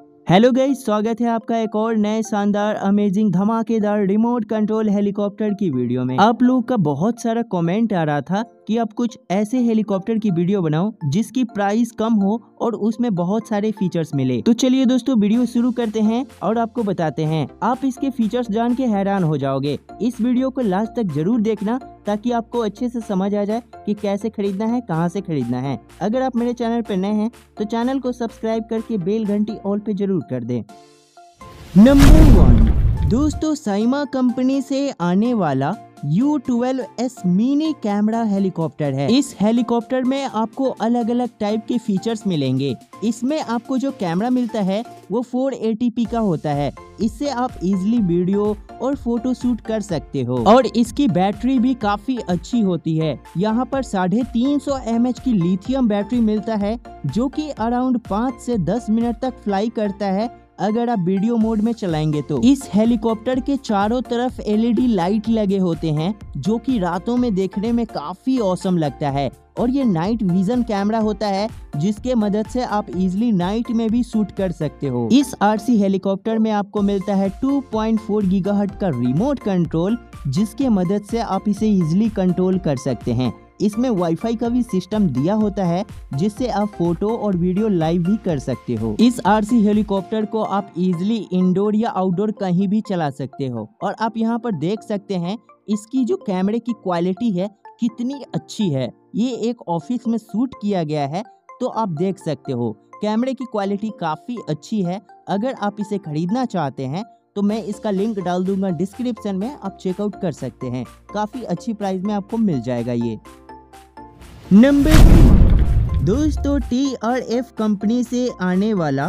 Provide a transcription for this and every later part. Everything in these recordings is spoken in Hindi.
हेलो गाइस, स्वागत है आपका एक और नए शानदार अमेजिंग धमाकेदार रिमोट कंट्रोल हेलीकॉप्टर की वीडियो में। आप लोग का बहुत सारा कमेंट आ रहा था कि आप कुछ ऐसे हेलीकॉप्टर की वीडियो बनाओ जिसकी प्राइस कम हो और उसमें बहुत सारे फीचर्स मिले। तो चलिए दोस्तों, वीडियो शुरू करते हैं और आपको बताते हैं। आप इसके फीचर्स जान के हैरान हो जाओगे। इस वीडियो को लास्ट तक जरूर देखना ताकि आपको अच्छे से समझ आ जाए कि कैसे खरीदना है, कहां से खरीदना है। अगर आप मेरे चैनल पर नए हैं तो चैनल को सब्सक्राइब करके बेल घंटी ऑल पे जरूर कर दें। नंबर 1 दोस्तों, साइमा कंपनी से आने वाला U12S मिनी कैमरा हेलीकॉप्टर है। इस हेलीकॉप्टर में आपको अलग अलग टाइप के फीचर्स मिलेंगे। इसमें आपको जो कैमरा मिलता है वो 480p का होता है। इससे आप इजीली वीडियो और फोटो शूट कर सकते हो और इसकी बैटरी भी काफी अच्छी होती है। यहाँ पर 350 mAh की लिथियम बैटरी मिलता है जो कि अराउंड 5 से 10 मिनट तक फ्लाई करता है अगर आप वीडियो मोड में चलाएंगे तो। इस हेलीकॉप्टर के चारों तरफ LED लाइट लगे होते हैं जो कि रातों में देखने में काफी ऑसम लगता है। और ये नाइट विजन कैमरा होता है जिसके मदद से आप इजीली नाइट में भी शूट कर सकते हो। इस RC हेलीकॉप्टर में आपको मिलता है 2.4 GHz का रिमोट कंट्रोल जिसके मदद से आप इसे इजीली कंट्रोल कर सकते हैं। इसमें वाईफाई का भी सिस्टम दिया होता है जिससे आप फोटो और वीडियो लाइव भी कर सकते हो। इस RC हेलीकॉप्टर को आप इजीली इंडोर या आउटडोर कहीं भी चला सकते हो। और आप यहाँ पर देख सकते हैं इसकी जो कैमरे की क्वालिटी है कितनी अच्छी है। ये एक ऑफिस में शूट किया गया है तो आप देख सकते हो कैमरे की क्वालिटी काफी अच्छी है। अगर आप इसे खरीदना चाहते हैं तो मैं इसका लिंक डाल दूंगा डिस्क्रिप्शन में, आप चेकआउट कर सकते हैं। काफी अच्छी प्राइस में आपको मिल जाएगा ये। नंबर 2 दोस्तों, TRF कंपनी से आने वाला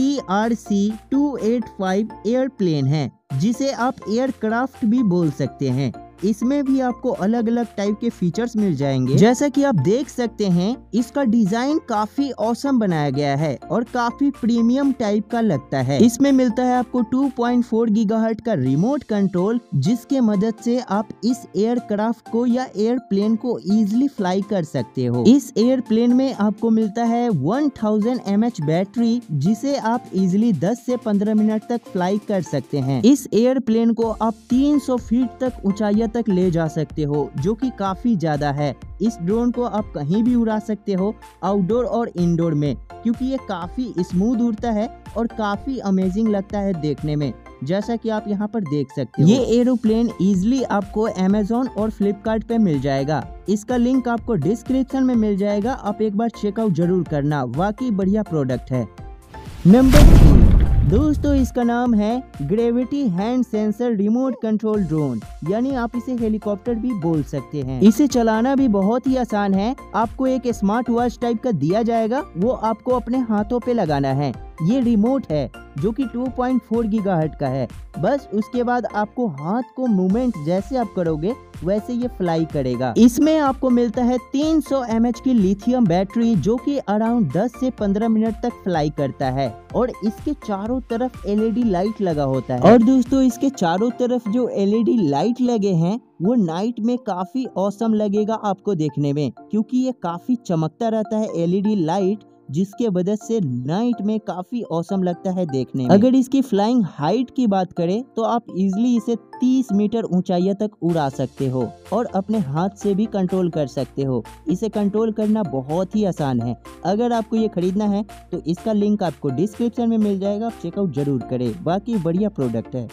TRC-285 एयरप्लेन है जिसे आप एयरक्राफ्ट भी बोल सकते हैं। इसमें भी आपको अलग अलग टाइप के फीचर्स मिल जाएंगे। जैसा कि आप देख सकते हैं इसका डिजाइन काफी ऑसम बनाया गया है और काफी प्रीमियम टाइप का लगता है। इसमें मिलता है आपको 2.4 GHz का रिमोट कंट्रोल जिसके मदद से आप इस एयरक्राफ्ट को या एयरप्लेन को इजीली फ्लाई कर सकते हो। इस एयरप्लेन में आपको मिलता है 1000 mAh बैटरी जिसे आप इजीली 10 से 15 मिनट तक फ्लाई कर सकते हैं। इस एयरप्लेन को आप 300 फीट तक ऊंचाई तक ले जा सकते हो जो कि काफी ज्यादा है। इस ड्रोन को आप कहीं भी उड़ा सकते हो, आउटडोर और इंडोर में, क्योंकि ये काफी स्मूथ उड़ता है और काफी अमेजिंग लगता है देखने में, जैसा कि आप यहाँ पर देख सकते हो। ये एरोप्लेन इजीली आपको Amazon और Flipkart पे मिल जाएगा। इसका लिंक आपको डिस्क्रिप्शन में मिल जाएगा, आप एक बार चेकआउट जरूर करना, वाकई बढ़िया प्रोडक्ट है। नंबर 3 दोस्तों, इसका नाम है gravity hand sensor remote control drone, यानी आप इसे हेलीकॉप्टर भी बोल सकते हैं। इसे चलाना भी बहुत ही आसान है। आपको एक स्मार्ट वॉच टाइप का दिया जाएगा, वो आपको अपने हाथों पे लगाना है। ये रिमोट है जो कि 2.4 GHz का है। बस उसके बाद आपको हाथ को मूवमेंट जैसे आप करोगे वैसे ये फ्लाई करेगा। इसमें आपको मिलता है 300 mAh की लिथियम बैटरी जो कि अराउंड 10 से 15 मिनट तक फ्लाई करता है और इसके चारों तरफ LED लाइट लगा होता है। और दोस्तों, इसके चारों तरफ जो LED लाइट लगे हैं वो नाइट में काफी ऑसम लगेगा आपको देखने में, क्योंकि ये काफी चमकता रहता है LED लाइट, जिसके वजह से नाइट में काफी ऑसम लगता है देखने में। अगर इसकी फ्लाइंग हाइट की बात करें तो आप इजीली इसे 30 मीटर ऊंचाई तक उड़ा सकते हो और अपने हाथ से भी कंट्रोल कर सकते हो। इसे कंट्रोल करना बहुत ही आसान है। अगर आपको ये खरीदना है तो इसका लिंक आपको डिस्क्रिप्शन में मिल जाएगा, आप चेकआउट जरूर करें, बाकी बढ़िया प्रोडक्ट है।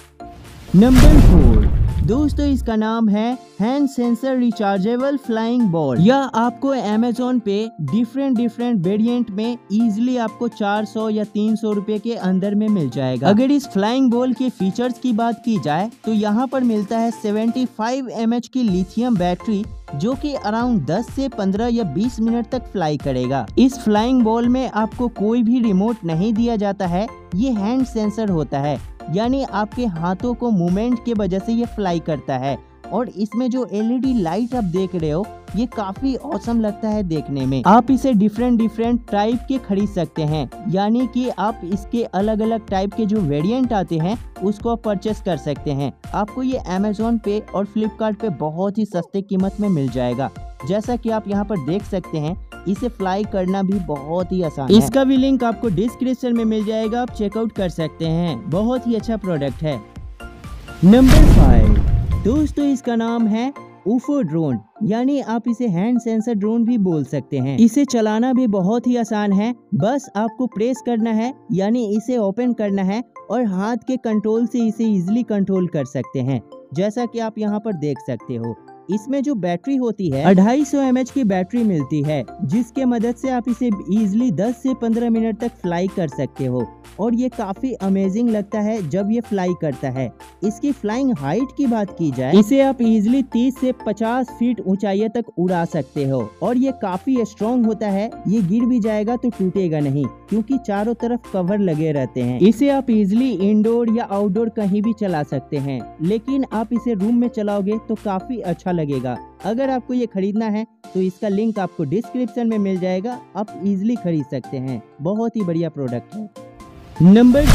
नंबर 4 दोस्तों, इसका नाम है hand sensor rechargeable flying ball. यह आपको Amazon पे डिफरेंट वेरिएंट में इजीली आपको 400 या 300 रुपए के अंदर में मिल जाएगा। अगर इस फ्लाइंग बॉल के फीचर्स की बात की जाए तो यहाँ पर मिलता है 75 mAh की लिथियम बैटरी जो कि अराउंड 10 से 15 या 20 मिनट तक फ्लाई करेगा। इस फ्लाइंग बॉल में आपको कोई भी रिमोट नहीं दिया जाता है, ये हैंड सेंसर होता है, यानी आपके हाथों को मूवमेंट के वजह से ये फ्लाई करता है। और इसमें जो LED लाइट आप देख रहे हो ये काफी औसम लगता है देखने में। आप इसे डिफरेंट टाइप के खरीद सकते हैं, यानी कि आप इसके अलग अलग टाइप के जो वेरिएंट आते हैं उसको परचेस कर सकते हैं। आपको ये Amazon पे और Flipkart पे बहुत ही सस्ते कीमत में मिल जाएगा। जैसा कि आप यहाँ पर देख सकते हैं इसे फ्लाई करना भी बहुत ही आसान है। इसका भी लिंक आपको डिस्क्रिप्शन में मिल जाएगा, आप चेकआउट कर सकते हैं। बहुत ही अच्छा प्रोडक्ट है। नंबर 5 दोस्तों, इसका नाम है UFO ड्रोन, यानी आप इसे हैंड सेंसर ड्रोन भी बोल सकते हैं। इसे चलाना भी बहुत ही आसान है। बस आपको प्रेस करना है, यानी इसे ओपन करना है और हाथ के कंट्रोल से इसे इजीली कंट्रोल कर सकते हैं। जैसा कि आप यहाँ पर देख सकते हो, इसमें जो बैटरी होती है 250 mAh की बैटरी मिलती है, जिसके मदद से आप इसे इजीली 10 से 15 मिनट तक फ्लाई कर सकते हो। और ये काफी अमेजिंग लगता है जब ये फ्लाई करता है। इसकी फ्लाइंग हाइट की बात की जाए, इसे आप इजीली 30 से 50 फीट ऊंचाई तक उड़ा सकते हो। और ये काफी स्ट्रॉन्ग होता है, ये गिर भी जाएगा तो टूटेगा नहीं, क्योंकि चारों तरफ कवर लगे रहते हैं। इसे आप इजीली इंडोर या आउटडोर कहीं भी चला सकते हैं, लेकिन आप इसे रूम में चलाओगे तो काफी अच्छा लगेगा। अगर आपको ये खरीदना है तो इसका लिंक आपको डिस्क्रिप्शन में मिल जाएगा, आप इजीली खरीद सकते हैं। बहुत ही बढ़िया प्रोडक्ट है। नंबर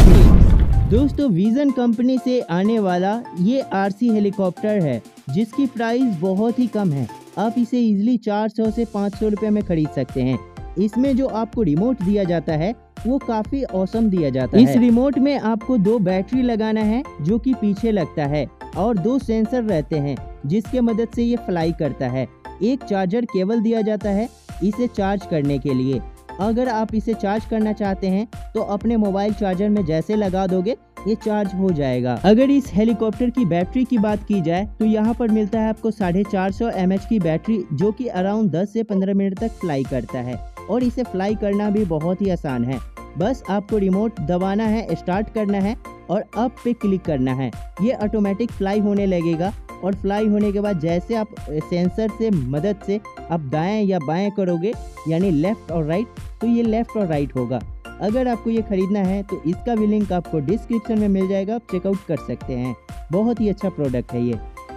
3 दोस्तों, विजन कंपनी से आने वाला ये RC हेलीकॉप्टर है, जिसकी प्राइस बहुत ही कम है। आप इसे इजीली 400 से 500 रुपए में खरीद सकते हैं। इसमें जो आपको रिमोट दिया जाता है वो काफी औसम दिया जाता है। इस रिमोट में आपको 2 बैटरी लगाना है, जो कि पीछे लगता है, और 2 सेंसर रहते हैं जिसके मदद से ये फ्लाई करता है। एक चार्जर केबल दिया जाता है इसे चार्ज करने के लिए। अगर आप इसे चार्ज करना चाहते हैं तो अपने मोबाइल चार्जर में जैसे लगा दोगे ये चार्ज हो जाएगा। अगर इस हेलीकॉप्टर की बैटरी की बात की जाए तो यहाँ पर मिलता है आपको 450 mAh की बैटरी, जो कि अराउंड 10 से 15 मिनट तक फ्लाई करता है। और इसे फ्लाई करना भी बहुत ही आसान है। बस आपको रिमोट दबाना है, स्टार्ट करना है और अप पे क्लिक करना है। ये ऑटोमेटिक फ्लाई होने लगेगा। और फ्लाई होने के बाद जैसे आप सेंसर से मदद से आप दाएं या बाएं करोगे, यानी लेफ्ट और राइट, तो ये लेफ्ट और राइट होगा। अगर आपको ये खरीदना है तो इसका भी लिंक आपको डिस्क्रिप्शन में मिल जाएगा, आप चेकआउट कर सकते हैं। बहुत ही अच्छा प्रोडक्ट है ये।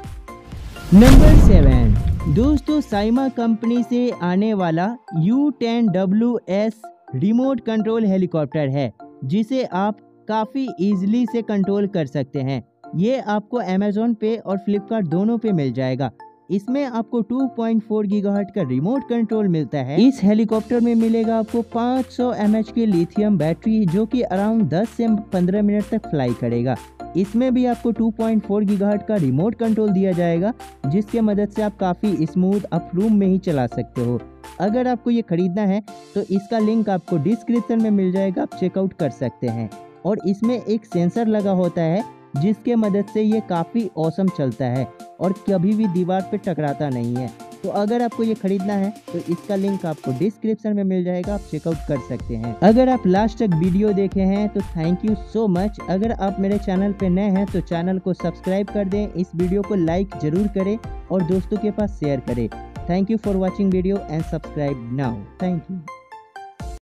नंबर 7 दोस्तों, साइमा कंपनी से आने वाला U10WS रिमोट कंट्रोल हेलीकॉप्टर है, जिसे आप काफ़ी इजीली से कंट्रोल कर सकते हैं। ये आपको अमेज़न पे और फ्लिपकार्ट दोनों पे मिल जाएगा। इसमें आपको 2.4 गीगाहर्ट्ज का रिमोट कंट्रोल मिलता है। इस हेलीकॉप्टर में मिलेगा आपको 500 mAh की लिथियम बैटरी, जो कि अराउंड 10 से 15 मिनट तक फ्लाई करेगा। इसमें भी आपको 2.4 गीगाहर्ट्ज का रिमोट कंट्रोल दिया जाएगा, जिसके मदद से आप काफ़ी स्मूथ आप रूम में ही चला सकते हो। अगर आपको ये खरीदना है तो इसका लिंक आपको डिस्क्रिप्शन में मिल जाएगा, आप चेकआउट कर सकते हैं। और इसमें एक सेंसर लगा होता है, जिसके मदद से ये काफ़ी औसम चलता है और कभी भी दीवार पे टकराता नहीं है। तो अगर आपको ये खरीदना है तो इसका लिंक आपको डिस्क्रिप्शन में मिल जाएगा, आप चेकआउट कर सकते हैं। अगर आप लास्ट तक वीडियो देखे हैं तो थैंक यू सो मच। अगर आप मेरे चैनल पे नए हैं तो चैनल को सब्सक्राइब कर दें, इस वीडियो को लाइक जरूर करें और दोस्तों के पास शेयर करें। Thank you for watching video and subscribe now. Thank you.